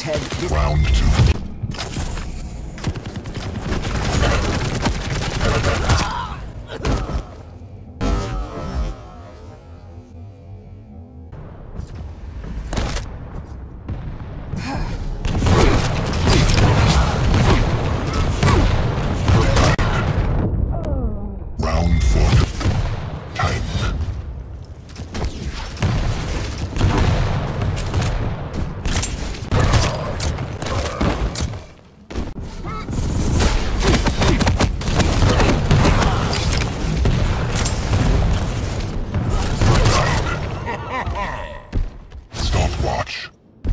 head. Round two. Round four. Time. Stopwatch.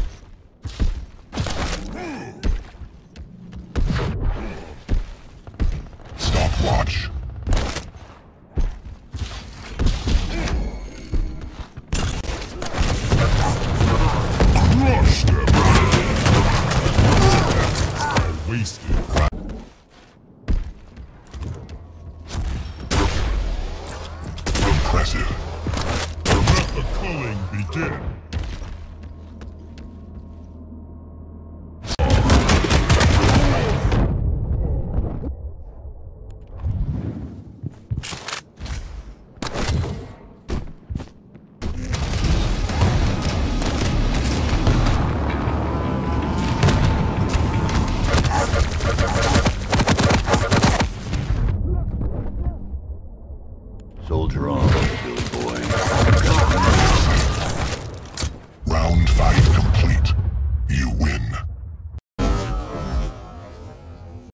Stopwatch. Crush them. I wasted. Impressive. Let the culling begin. Soldier on, Billy boy. Round five.